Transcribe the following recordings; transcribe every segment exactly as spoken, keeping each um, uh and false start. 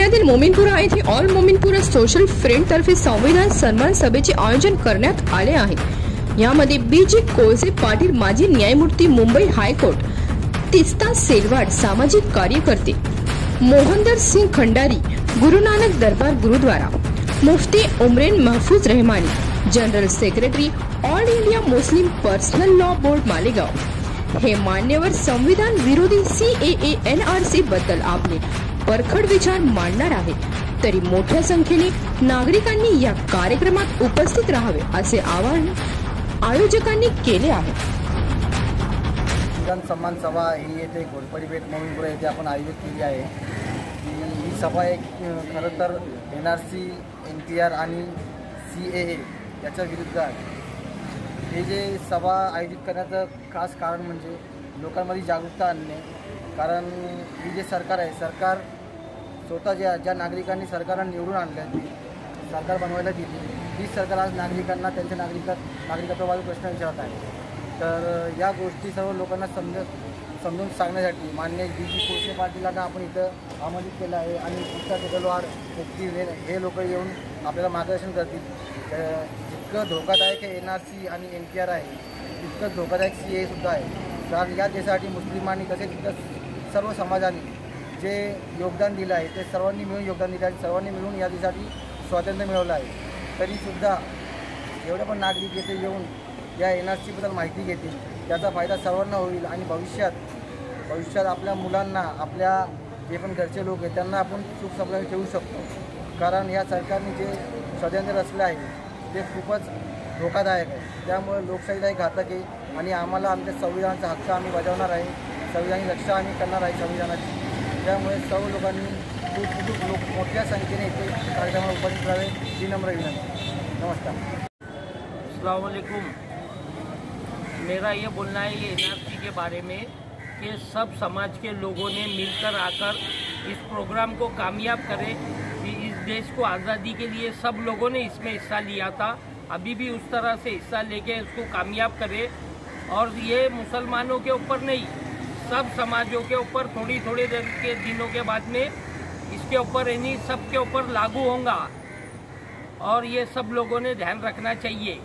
जिल्ह्यातील मोमीनपुरा येथे all Mominpura social front तर्फे संविधान सन्मान सभेचे आयोजन करण्यात आले आहे। यामध्ये बीजी कोळसे पाटील, माजी न्यायमूर्ती मुंबई हायकोर्ट, तिस्ता सेलवाड, सामाजिक कार्यकर्ते मोहनदर सिंह खंडारी, गुरु नानक दरबार gurdwara, Mufti Umrain Mahfooz Rahmani, general secretary all India Muslim personal law board Malegaon हे मान्यवर संविधान विरोधी सीएए एनआरसी बद्दल आपले परखड विचार मांडणार आहेत। तरी मोठ्या संख्येने नागरिकांनी या कार्यक्रमात उपस्थित राहावे असे आवाहन आयोजकांनी केले आहे। संविधान सन्मान सभा ही येथे घोरपडी पेठ मोमीनपुरा येथे आपण आयोजित केली आहे। ही सभा एक खरं तर N R C, N P R आणि सी ए ए याच्या विरुद्ध आहे। हे जे सभा आयोजित करण्याचं खास कारण म्हणजे लोकांमध्ये जागरूकता आणणे। कारण ही जे सरकार आहे, सरकार स्वतः ज्या ज्या नागरिकांनी सरकारला निवडून आणले, सरकार बनवायला दिली, ही सरकार आज नागरिकांना त्यांच्या नागरिकात नागरिकत्वाबाबत प्रश्न विचारत आहे। तर या गोष्टी सर्व लोकांना समज समजून सांगण्यासाठी मान्य बीजी कोळसे पाटीलांना आपण इथं आमंत्रित केलं आहे आणि तिस्ता सेलवाड, मुफ्ती हे लोक येऊन आपल्याला मार्गदर्शन करतील। जितकं धोकादायक आहे एन आर सी आणि एन पी आर आहे, तितकंच धोकादायक सी ए सुद्धा आहे। कारण या देशासाठी मुस्लिमांनी तसेच इतर सर्व समाजाने जे योगदान दिलं आहे ते सर्वांनी मिळून योगदान दिलं आहे। सर्वांनी मिळून या देशासाठी स्वातंत्र्य मिळवलं आहे। तरीसुद्धा एवढे पण नागरिक येथे येऊन या एन आर सीबद्दल माहिती घेतील, त्याचा फायदा सर्वांना होईल आणि भविष्यात भविष्यात आपल्या मुलांना, आपल्या जे पण घरचे लोक आहेत त्यांना आपण सुख समजावून ठेवू शकतो। कारण या सरकारने जे षडयंत्र रचलं आहे ते खूपच धोकादायक आहे। त्यामुळे लोकशाहीला एक घातक आहे आणि आम्हाला आमच्या संविधानाचा हक्क आम्ही बजावणार आहे, संविधानाची रक्षा आम्ही करणार आहे संविधानाची। त्यामुळे सर्व लोकांनी खूप खूप लोक मोठ्या संख्येने इथे कार्यक्रमात उपस्थित राहावे ही नम्र विनंती। नमस्कार। अस्सलाम वालेकुम। मेरा ये बोलना है ये एन आर सी के बारे में कि सब समाज के लोगों ने मिलकर आकर इस प्रोग्राम को कामयाब करें कि इस देश को आज़ादी के लिए सब लोगों ने इसमें हिस्सा लिया था, अभी भी उस तरह से हिस्सा लेके उसको कामयाब करें। और ये मुसलमानों के ऊपर नहीं, सब समाजों के ऊपर थोड़ी थोड़ी देर के दिनों के बाद में इसके ऊपर यानी सब के ऊपर लागू होगा और ये सब लोगों ने ध्यान रखना चाहिए।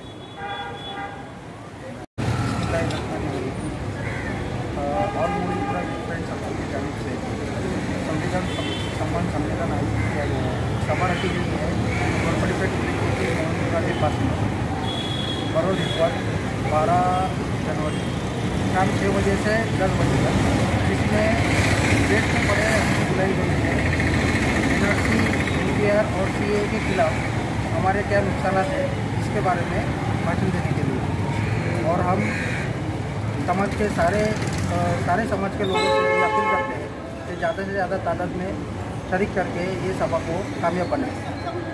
और मोमीनपुरा फ्रेंड सर्कल की जानिब से संविधान सम्मान सम्मेलन आयोजित किया गया है। सभा रखी गई है घोरपड़ी पेठ मोमीनपुरा के पास में बरोज इतवार बारह जनवरी शाम छः बजे से दस बजे तक, जिसमें देश में बड़े बुलाई गई है N R C, N P R और सी ए के खिलाफ हमारे क्या नुकसान है इसके बारे में भाषण देने के लिए। और हम समाज के सारे सारे समाज के लोगों से ये अपील करते हैं कि ज़्यादा से ज़्यादा तादाद में शरीक करके ये सभा को कामयाब बनाएं।